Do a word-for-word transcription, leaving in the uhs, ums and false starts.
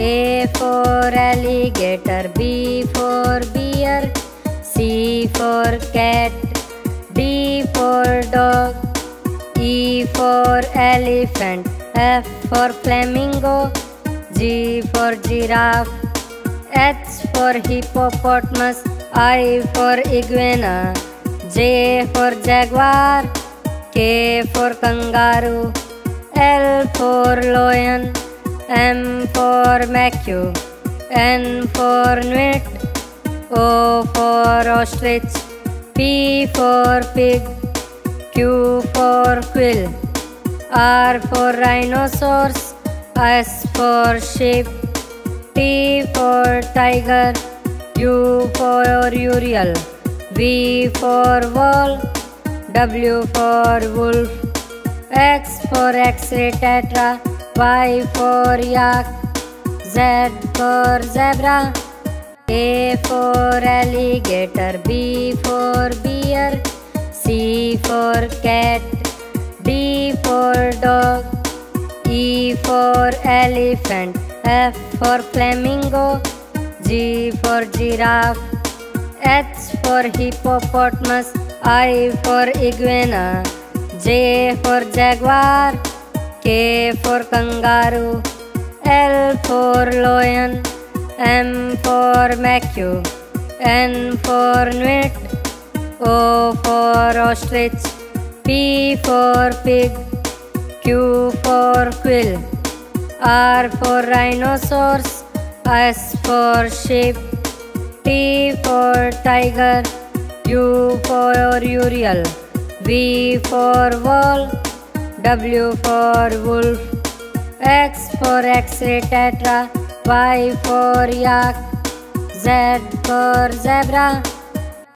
A for alligator, B for bear, C for cat, D for dog, E for elephant, F for flamingo, G for giraffe, H for hippopotamus, I for iguana, J for jaguar, K for kangaroo, L for lion, M for macaque, N for newt, O for ostrich, P for pig, Q for quill, R for rhinoceros, S for sheep, T for tiger, U for ural, V for wall, W for wolf, X for X-ray tetra, Y for yak, Z for zebra, A for alligator, B for bear, C for cat, D for dog, E for elephant, F for flamingo, G for giraffe, H for hippopotamus, I for iguana, J for jaguar, K for kangaroo, L for lion, M for macaque, N for newt, O for ostrich, P for pig, Q for quill, R for rhinoceros, S for sheep, T for tiger, U for ural, V for wall, W for wolf, X for X-ray tetra, Y for yak, Z for zebra,